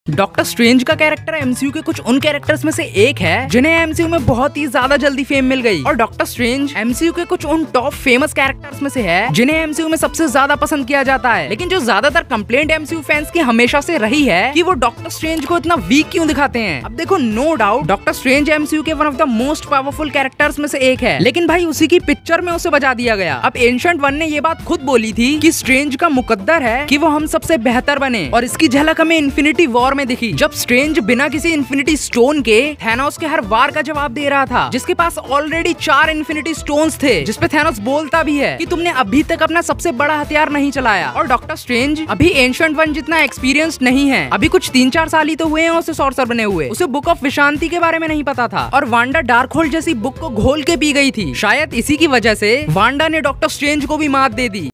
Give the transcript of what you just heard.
Doctor strange का character MCU के कुछ उन कैरेक्टर्स में से एक है जिन्हें एमसीयू में बहुत ही ज्यादा जल्दी फेम मिल गई, और डॉक्टर स्ट्रेंज एमसीयू के कुछ उन टॉप फेमस कैरेक्टर्स में से है जिन्हें एमसीयू में सबसे ज्यादा पसंद किया जाता है। लेकिन जो ज्यादातर कंप्लेंट एमसीयू फैंस की हमेशा से रही है कि वो डॉक्टर स्ट्रेंज को इतना वीक क्यों दिखाते हैं। अब देखो, no doubt doctor strange MCU के one of the most powerful characters में से एक है, लेकिन भाई उसी की पिक्चर में उसे बजा दिया गया। अब एंशिएंट वन ने ये बात खुद बोली थी कि स्ट्रेंज का मुकद्दर है कि वो हम सबसे बेहतर बने, और इसकी झलक हमें इन्फिनिटी वॉर में दिखी, जब स्ट्रेंज बिना किसी इन्फिनिटी स्टोन के थैनोस के हर वार का जवाब दे रहा था, जिसके पास ऑलरेडी 4 इन्फिनिटी स्टोन्स थे, जिसपे थैनोस बोलता भी है कि तुमने अभी तक अपना सबसे बड़ा हथियार नहीं चलाया। और डॉक्टर स्ट्रेंज अभी एंशिएंट वन जितना एक्सपीरियंस्ड नहीं है, अभी कुछ 3-4 साल ही तो हुए हैं उसे सॉर्सर बने हुए। उसे बुक ऑफ विशांति के बारे में नहीं पता था, और वांडा डार्कहोल्ड जैसी बुक को घोल के पी गई थी। शायद इसी की वजह से वांडा ने डॉक्टर स्ट्रेंज को भी मात दे दी।